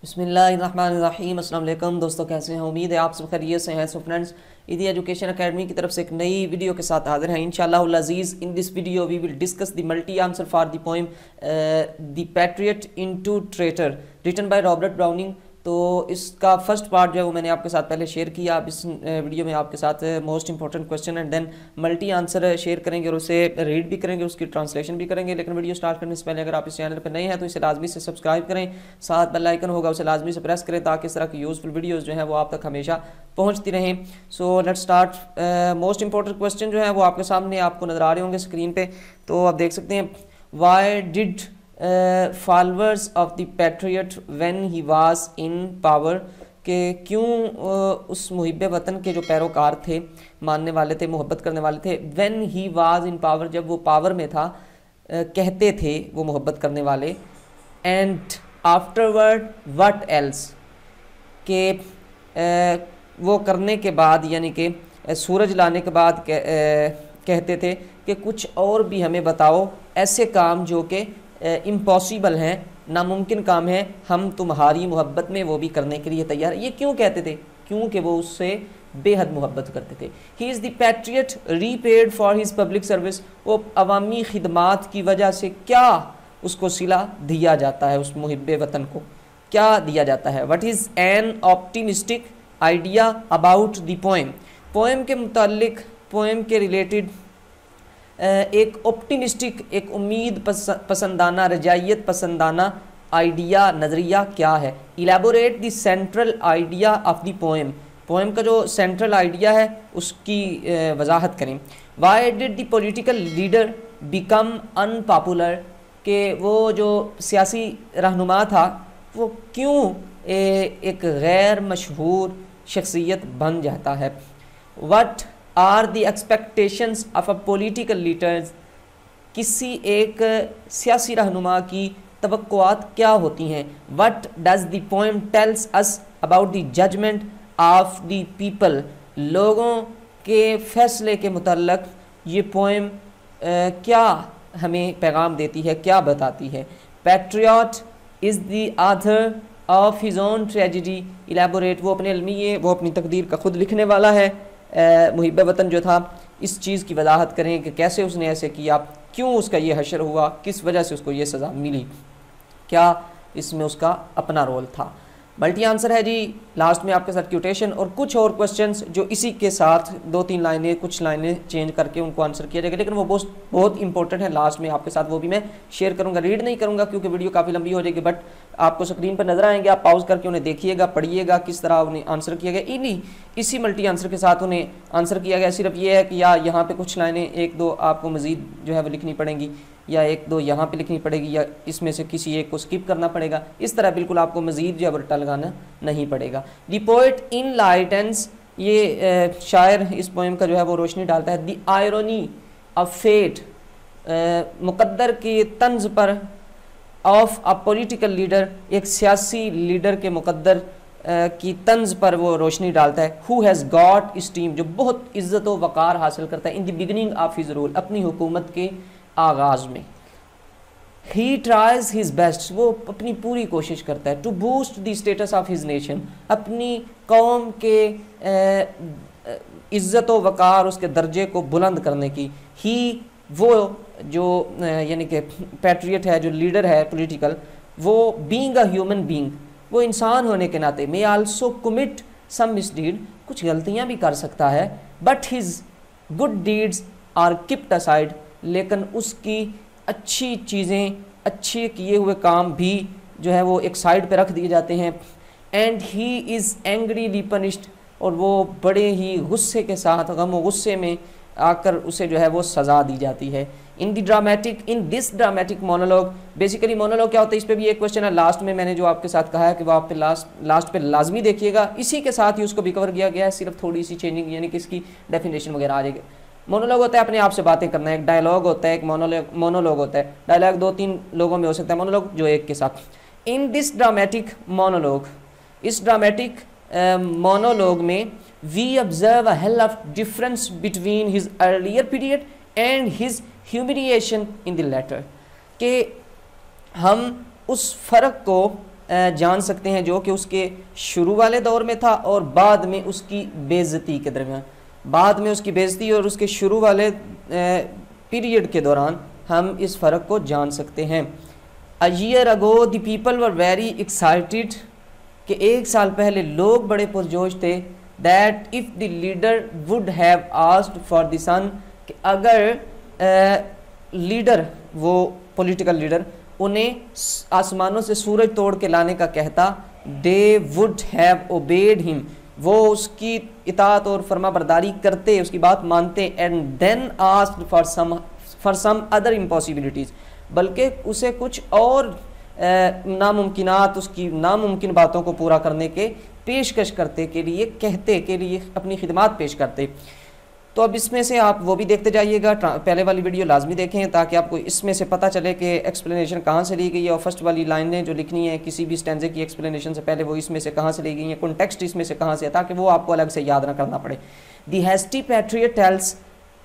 बिस्मिल्लाहिर्रहमानिर्रहीम। अस्सलाम वालेकुम दोस्तों, कैसे हैं? उम्मीद है आप सब खैरियत से हैं। So friends, Eidi education academy की तरफ से एक नई वीडियो के साथ हाजिर हैं इंशाअल्लाह अज़ीज़। In this video we will discuss the multi answer for the poem the patriot into traitor written by Robert Browning. तो इसका फर्स्ट पार्ट जो है वो मैंने आपके साथ पहले शेयर किया। अब इस वीडियो में आपके साथ most important question and then multi answer share करेंगे और उसे रीड भी करेंगे, उसकी ट्रांसलेशन भी करेंगे। लेकिन वीडियो स्टार्ट करने से पहले अगर आप इस चैनल पर नए हैं तो इसे लाजमी से सब्सक्राइब करें, साथ बेल आइकन होगा उसे लाजमी से प्रेस करें ताकि इस तरह की यूजफुल वीडियोज़ जो है वो आप तक हमेशा पहुँचती रहें। So let's start. Most important question जो है वो आपके सामने आपको नजर आ रहे होंगे स्क्रीन पे, तो आप देख सकते हैं। Why did followers of the patriot when he was in power, के क्यों उस मुहिब वतन के जो पैरोकार थे, मानने वाले थे, मोहब्बत करने वाले थे, when he was in power, जब वो पावर में था, कहते थे वो मोहब्बत करने वाले। एंड आफ्टरवर्ड व्हाट एल्स, के वो करने के बाद यानी कि सूरज लाने के बाद कहते थे कि कुछ और भी हमें बताओ, ऐसे काम जो कि इम्पॉसिबल हैं, नामुमकिन काम है, हम तुम्हारी मोहब्बत में वो भी करने के लिए तैयार। ये क्यों कहते थे? क्योंकि वो उससे बेहद मोहब्बत करते थे। He is the patriot repaid for his public service, वो अवामी खिदमात की वजह से क्या उसको सिला दिया जाता है, उस मुहिब वतन को क्या दिया जाता है। What is an optimistic idea about the poem, poem के मुतालिक, पोएम के रिलेटेड एक ऑप्टिमिस्टिक, एक उम्मीद पसंदाना, रजायत पसंदाना आइडिया, नज़रिया क्या है। Elaborate the central idea of the poem, poem का जो सेंट्रल आइडिया है उसकी वजाहत करें। Why did the political leader become unpopular, के वो जो सियासी रहनुमा था वो क्यों एक गैर मशहूर शख्सियत बन जाता है। What are the expectations of a political leaders, किसी एक सियासी रहनुमा की तवक्कुआत क्या होती हैं। What does the poem tells us about the judgement of the people, लोगों के फैसले के मुतल्लक ये पोएम क्या हमें पैगाम देती है, क्या बताती है। Patriot is the author of his own tragedy elaborate, वो अपने अलमिये, वो अपनी तकदीर का खुद लिखने वाला है। मुहिब वतन जो था, इस चीज़ की वजाहत करें कि कैसे उसने ऐसे किया, क्यों उसका ये हशर हुआ, किस वजह से उसको ये सज़ा मिली, क्या इसमें उसका अपना रोल था। मल्टी आंसर है जी। लास्ट में आपके साथ क्यूटेशन और कुछ और क्वेश्चंस जो इसी के साथ 2-3 लाइनें, कुछ लाइनें चेंज करके उनको आंसर किया जाएगा, लेकिन वो बहुत इंपॉर्टेंट है। लास्ट में आपके साथ वो भी मैं शेयर करूंगा, रीड नहीं करूंगा क्योंकि वीडियो काफ़ी लंबी हो जाएगी, बट आपको स्क्रीन पर नजर आएंगे, आप पॉज करके उन्हें देखिएगा, पढ़िएगा किस तरह उन्हें आंसर किया गया। इसी मल्टी आंसर के साथ उन्हें आंसर किया गया। सिर्फ ये है कि या यहाँ पे कुछ लाइनें 1-2 आपको मज़ीद जो है वो लिखनी पड़ेंगी, या 1-2 यहाँ पे लिखनी पड़ेगी, या इसमें से किसी एक को स्किप करना पड़ेगा। इस तरह बिल्कुल आपको मज़ीद जो है रट्टा लगाना नहीं पड़ेगा। द पोएट इन लाइटेंस, ये शायर इस पोएम का जो है वो रोशनी डालता है। द आयरनी ऑफ फेट, मुकद्दर की तंज पर, ऑफ अ पॉलिटिकल लीडर, एक सियासी लीडर के मुकद्दर की तंज पर वो रोशनी डालता है। हु हैज़ गॉट स्टीम, जो बहुत इज़्ज़त व वक़ार हासिल करता है। In the beginning of his rule, अपनी हुकूमत के आगाज़ में। ही ट्राइज हिज बेस्ट, वो अपनी पूरी कोशिश करता है। To boost the status of his nation, अपनी कौम के इज़्ज़त व वक़ार, उसके दर्जे को बुलंद करने की। ही, वो जो यानी कि पैट्रियट है, जो लीडर है पॉलिटिकल, वो बीइंग अ ह्यूमन बीइंग, वो इंसान होने के नाते, मे आल्सो कमिट सम मिसडीड, कुछ गलतियां भी कर सकता है। But his good deeds are kept aside, लेकिन उसकी अच्छी चीज़ें, अच्छे किए हुए काम भी जो है वो एक साइड पे रख दिए जाते हैं। And he is angrily punished, और वो बड़े ही गुस्से के साथ, गम व गुस्से में आकर उसे जो है वो सज़ा दी जाती है। In this dramatic monologue, basically monologue क्या होता है, इस पर भी एक क्वेश्चन है लास्ट में मैंने जो आपके साथ कहा है कि वो आप पे लास्ट पे लाजमी देखिएगा। इसी के साथ ही उसको भी कवर किया गया है, सिर्फ थोड़ी सी चेंजिंग यानी कि इसकी डेफिनेशन वगैरह आ जाएगी। मोनोलॉग होता है अपने आप से बातें करना, एक डायलॉग होता है, एक मोनोलॉग होता है। डायलॉग 2-3 लोगों में हो सकता है, मोनोलॉग जो एक के साथ। इन दिस ड्रामेटिक मोनोलॉग, इस ड्रामेटिक मोनोलॉग में we observe a hell of difference between his earlier period and his humiliation in the latter, कि हम उस फ़र्क को जान सकते हैं जो कि उसके शुरू वाले दौर में था और बाद में उसकी बेइज्जती के दरमियान, बाद में उसकी बेइज्जती और उसके शुरू वाले पीरियड के दौरान हम इस फ़र्क को जान सकते हैं। A year ago the people were very excited, कि एक साल पहले लोग बड़े पुरजोश थे, that if the leader would have asked for the sun, कि अगर लीडर, वो पॉलिटिकल लीडर, उन्हें आसमानों से सूरज तोड़ के लाने का कहता, they would have obeyed him, वो उसकी इताअत और फर्माबरदारी करते, उसकी बात मानते, and then asked for some other impossibilities, बल्कि उसे कुछ और नामुमकिनात, उसकी नामुमकिन बातों को पूरा करने के पेशकश करते, के लिए कहते, के लिए अपनी खिदमात पेश करते। तो अब इसमें से आप वो भी देखते जाइएगा, पहले वाली वीडियो लाजमी देखें ताकि आपको इसमें से पता चले कि एक्सप्लेनेशन कहाँ से ली गई है, और फर्स्ट वाली लाइनें जो लिखनी है किसी भी स्टैंजे की एक्सप्लेनेशन से पहले वो इसमें से कहाँ से ली गई हैं, कॉन्टेक्स्ट इसमें से कहाँ से है, ताकि वो आपको अलग से याद ना करना पड़े। दी हैस्टी पैट्रियट टेल्स,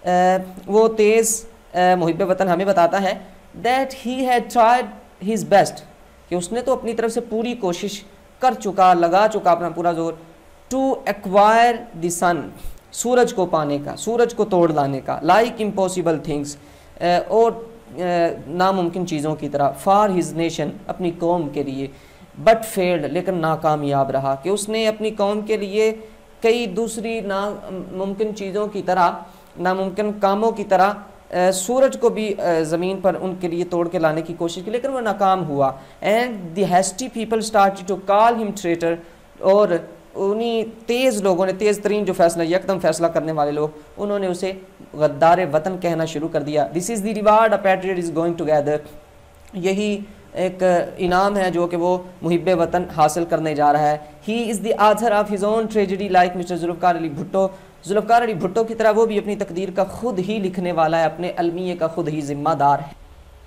वो तेज़ मुहिब्बे वतन हमें बताता है, that he had tried his best, कि उसने तो अपनी तरफ से पूरी कोशिश कर चुका, लगा चुका अपना पूरा जोर, टू एक्वायर द सन, सूरज को पाने का, सूरज को तोड़ लाने का, लाइक इम्पॉसिबल थिंग्स, और नामुमकिन चीज़ों की तरह, फॉर हिज नेशन, अपनी कौम के लिए, बट फेल्ड, लेकिन नाकामयाब रहा, कि उसने अपनी कौम के लिए कई दूसरी नामुमकिन चीज़ों की तरह, नामुमकिन कामों की तरह सूरज को भी ज़मीन पर उनके लिए तोड़ के लाने की कोशिश की, लेकिन वह नाकाम हुआ। And the hasty people started to call him traitor, और उन्हीं तेज़ लोगों ने, तेज़ तरीन जो फैसला, यकदम फैसला करने वाले लोग, उन्होंने उसे गद्दार वतन कहना शुरू कर दिया। This is the reward a patriot is going together, यही एक इनाम है जो कि वो मुहिब्बे वतन हासिल करने जा रहा है। He is the author of his own tragedy, like mister Zulfikar Ali Bhutto, Zulfikar Ali Bhutto की तरह वो भी अपनी तकदीर का खुद ही लिखने वाला है, अपने अलमिये का खुद ही जिम्मेदार है।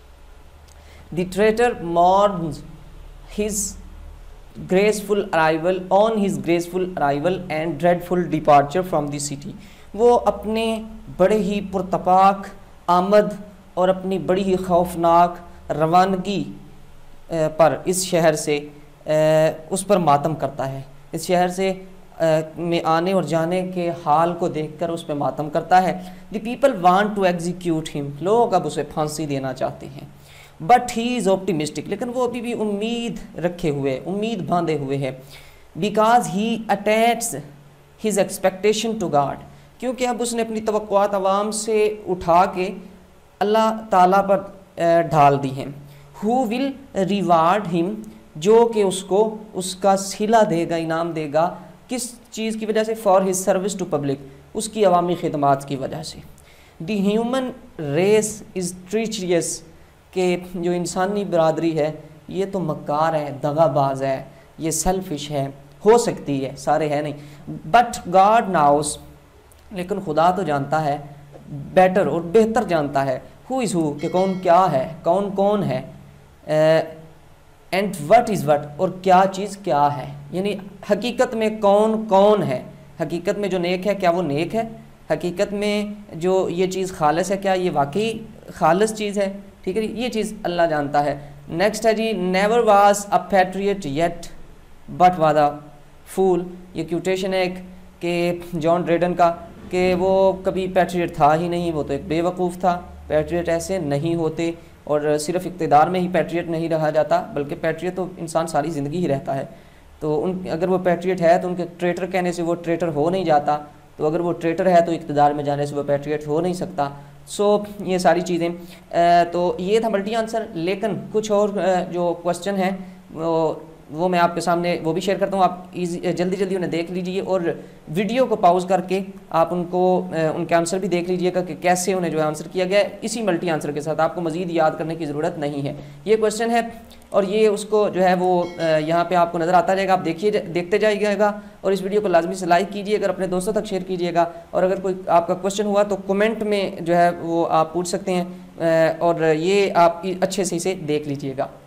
The traitor mourns his graceful arrival, on his graceful arrival and dreadful departure from the city, वो अपने बड़े ही पुरतपाक आमद और अपनी बड़ी ही खौफनाक रवानगी पर इस शहर से उस पर मातम करता है, इस शहर से में आने और जाने के हाल को देखकर उस पर मातम करता है। The people want to execute him, लोग अब उसे फांसी देना चाहते हैं, बट ही इज़ ऑप्टिमिस्टिक, लेकिन वो अभी भी उम्मीद रखे हुए, उम्मीद बांधे हुए है। Because he attach his expectation to God, क्योंकि अब उसने अपनी तवक्कुआत अवाम से उठा के अल्लाह ताला पर ढाल दी हैं। हु विल रिवार्ड हिम, जो कि उसको उसका सिला देगा, इनाम देगा, किस चीज़ की वजह से, for his service to public, उसकी अवामी खिदमात की वजह से। The human race is treacherous, के जो इंसानी बरादरी है ये तो मक्कार है, दगाबाज है, ये सेल्फिश है, हो सकती है, सारे है नहीं, बट गॉड नाउस, लेकिन खुदा तो जानता है, बेटर और बेहतर जानता है, हु इज़ हु, कि कौन क्या है, कौन कौन है, एंड वट इज़ वट, और क्या चीज़ क्या है, यानी हकीकत में कौन कौन है, हकीकत में जो नेक है क्या वो नेक है, हकीकत में जो ये चीज़ खालिस है क्या ये वाकई खालिस चीज़ है, ठीक है, ये चीज़ अल्लाह जानता है। नेक्स्ट है जी, never was a patriot yet but was a fool, ये क्यूटेशन है एक कि जॉन ड्रेडन का, कि वो कभी पैट्रियट था ही नहीं, वो तो एक बेवकूफ़ था, पैट्रियट ऐसे नहीं होते, और सिर्फ इक़्तिदार में ही पैट्रियट नहीं रहा जाता, बल्कि पैट्रियट तो इंसान सारी ज़िंदगी ही रहता है। तो उन अगर वो पैट्रियट है तो उनके ट्रेटर कहने से वो ट्रेटर हो नहीं जाता, तो अगर वो ट्रेटर है तो इक़्तिदार में जाने से वो पैट्रियट हो नहीं सकता। सो ये सारी चीज़ें, तो ये था मल्टी आंसर, लेकिन कुछ और जो क्वेश्चन है वो मैं आपके सामने वो भी शेयर करता हूँ, आप जल्दी जल्दी उन्हें देख लीजिए, और वीडियो को पॉज करके आप उनको उनके आंसर भी देख लीजिएगा कि कैसे उन्हें जो है आंसर किया गया है, इसी मल्टी आंसर के साथ, आपको मज़ीद याद करने की ज़रूरत नहीं है। ये क्वेश्चन है और ये उसको जो है वो यहाँ पे आपको नज़र आता जाएगा, आप देखते जाइएगा, और इस वीडियो को लाजमी से लाइक कीजिएगा, अपने दोस्तों तक शेयर कीजिएगा, और अगर कोई आपका क्वेश्चन हुआ तो कमेंट में जो है वो आप पूछ सकते हैं, और ये आप अच्छे से इसे देख लीजिएगा।